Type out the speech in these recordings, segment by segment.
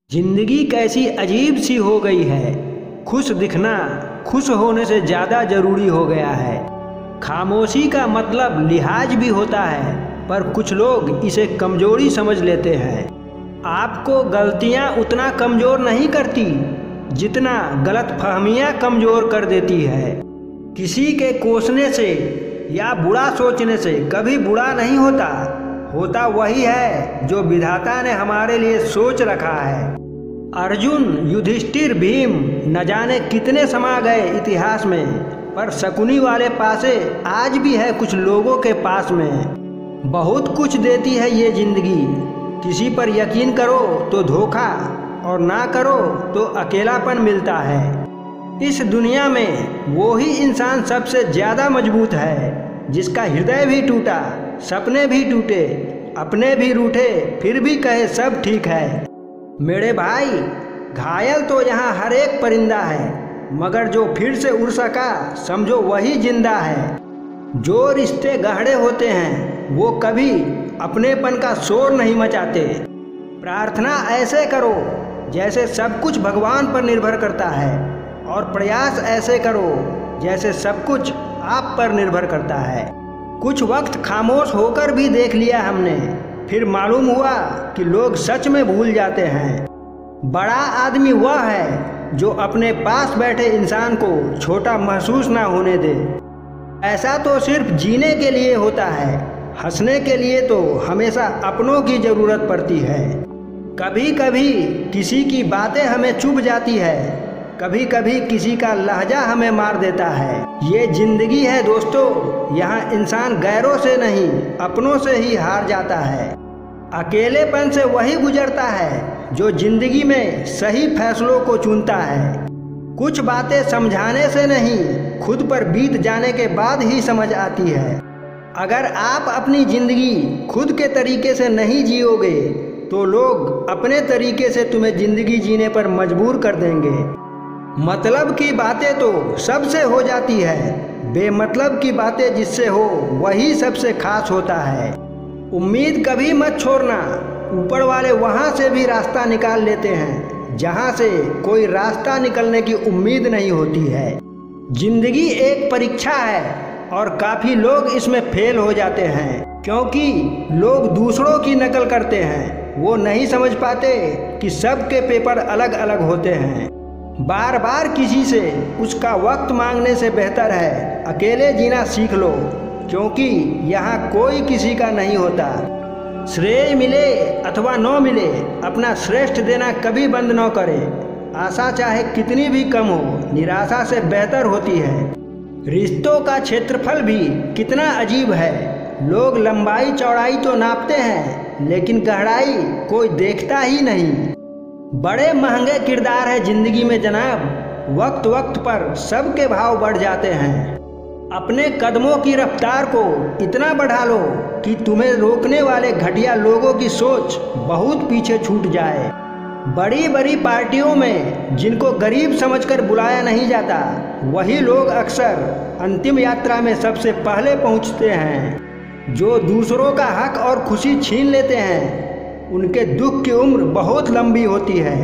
जिंदगी कैसी अजीब सी हो गई है। खुश दिखना खुश होने से ज़्यादा ज़रूरी हो गया है। खामोशी का मतलब लिहाज भी होता है, पर कुछ लोग इसे कमज़ोरी समझ लेते हैं। आपको गलतियां उतना कमज़ोर नहीं करती जितना गलतफहमियां कमज़ोर कर देती है। किसी के कोसने से या बुरा सोचने से कभी बुरा नहीं होता, होता वही है जो विधाता ने हमारे लिए सोच रखा है। अर्जुन, युधिष्ठिर, भीम न जाने कितने समा गए इतिहास में, पर शकुनी वाले पासे आज भी है कुछ लोगों के पास में। बहुत कुछ देती है ये जिंदगी, किसी पर यकीन करो तो धोखा और ना करो तो अकेलापन मिलता है। इस दुनिया में वो ही इंसान सबसे ज़्यादा मजबूत है जिसका हृदय भी टूटा, सपने भी टूटे, अपने भी रूठे, फिर भी कहे सब ठीक है। मेरे भाई, घायल तो यहाँ हर एक परिंदा है, मगर जो फिर से उड़ सका समझो वही जिंदा है। जो रिश्ते गहरे होते हैं वो कभी अपनेपन का शोर नहीं मचाते। प्रार्थना ऐसे करो जैसे सब कुछ भगवान पर निर्भर करता है, और प्रयास ऐसे करो जैसे सब कुछ आप पर निर्भर करता है। कुछ वक्त खामोश होकर भी देख लिया हमने, फिर मालूम हुआ कि लोग सच में भूल जाते हैं। बड़ा आदमी वह है जो अपने पास बैठे इंसान को छोटा महसूस ना होने दे। ऐसा तो सिर्फ जीने के लिए होता है, हंसने के लिए तो हमेशा अपनों की ज़रूरत पड़ती है। कभी कभी किसी की बातें हमें चुभ जाती है, कभी कभी किसी का लहजा हमें मार देता है। ये जिंदगी है दोस्तों, यहाँ इंसान गैरों से नहीं अपनों से ही हार जाता है। अकेलेपन से वही गुजरता है जो जिंदगी में सही फैसलों को चुनता है। कुछ बातें समझाने से नहीं, खुद पर बीत जाने के बाद ही समझ आती है। अगर आप अपनी जिंदगी खुद के तरीके से नहीं जियोगे तो लोग अपने तरीके से तुम्हें जिंदगी जीने पर मजबूर कर देंगे। मतलब की बातें तो सबसे हो जाती है, बेमतलब की बातें जिससे हो वही सबसे खास होता है। उम्मीद कभी मत छोड़ना, ऊपर वाले वहाँ से भी रास्ता निकाल लेते हैं जहाँ से कोई रास्ता निकलने की उम्मीद नहीं होती है। जिंदगी एक परीक्षा है और काफ़ी लोग इसमें फेल हो जाते हैं, क्योंकि लोग दूसरों की नकल करते हैं। वो नहीं समझ पाते कि सबके पेपर अलग अलग होते हैं। बार बार किसी से उसका वक्त मांगने से बेहतर है अकेले जीना सीख लो, क्योंकि यहाँ कोई किसी का नहीं होता। श्रेय मिले अथवा न मिले, अपना श्रेष्ठ देना कभी बंद न करे। आशा चाहे कितनी भी कम हो, निराशा से बेहतर होती है। रिश्तों का क्षेत्रफल भी कितना अजीब है। लोग लंबाई चौड़ाई तो नापते हैं, लेकिन गहराई कोई देखता ही नहीं। बड़े महंगे किरदार है जिंदगी में जनाब, वक्त वक्त पर सबके भाव बढ़ जाते हैं। अपने कदमों की रफ्तार को इतना बढ़ा लो कि तुम्हें रोकने वाले घटिया लोगों की सोच बहुत पीछे छूट जाए। बड़ी बड़ी पार्टियों में जिनको गरीब समझकर बुलाया नहीं जाता, वही लोग अक्सर अंतिम यात्रा में सबसे पहले पहुंचते हैं। जो दूसरों का हक और खुशी छीन लेते हैं, उनके दुख की उम्र बहुत लंबी होती है।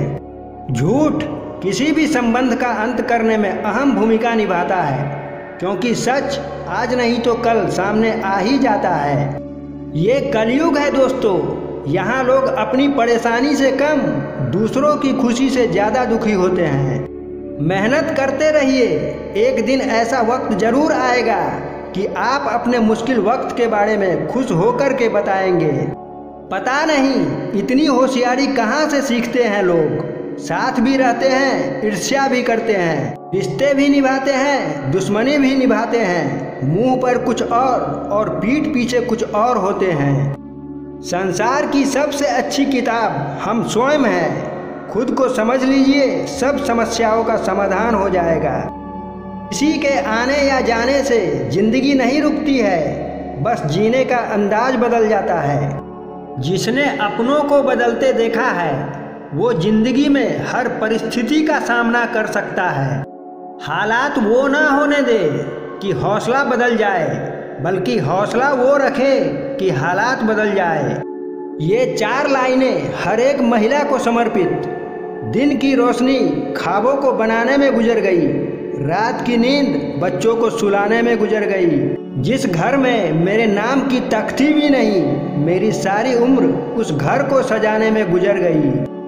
झूठ किसी भी संबंध का अंत करने में अहम भूमिका निभाता है, क्योंकि सच आज नहीं तो कल सामने आ ही जाता है। ये कलयुग है दोस्तों, यहाँ लोग अपनी परेशानी से कम दूसरों की खुशी से ज़्यादा दुखी होते हैं। मेहनत करते रहिए, एक दिन ऐसा वक्त ज़रूर आएगा कि आप अपने मुश्किल वक्त के बारे में खुश होकर के बताएंगे। पता नहीं इतनी होशियारी कहाँ से सीखते हैं लोग। साथ भी रहते हैं, ईर्ष्या भी करते हैं, रिश्ते भी निभाते हैं, दुश्मनी भी निभाते हैं। मुंह पर कुछ और पीठ पीछे कुछ और होते हैं। संसार की सबसे अच्छी किताब हम स्वयं हैं। खुद को समझ लीजिए, सब समस्याओं का समाधान हो जाएगा। किसी के आने या जाने से जिंदगी नहीं रुकती है, बस जीने का अंदाज बदल जाता है। जिसने अपनों को बदलते देखा है, वो जिंदगी में हर परिस्थिति का सामना कर सकता है। हालात वो ना होने दे कि हौसला बदल जाए, बल्कि हौसला वो रखे कि हालात बदल जाए। ये 4 लाइनें हर एक महिला को समर्पित, दिन की रोशनी ख्वाबों को बनाने में गुजर गई, रात की नींद बच्चों को सुलाने में गुजर गई। जिस घर में मेरे नाम की तख्ती भी नहीं, मेरी सारी उम्र उस घर को सजाने में गुजर गई।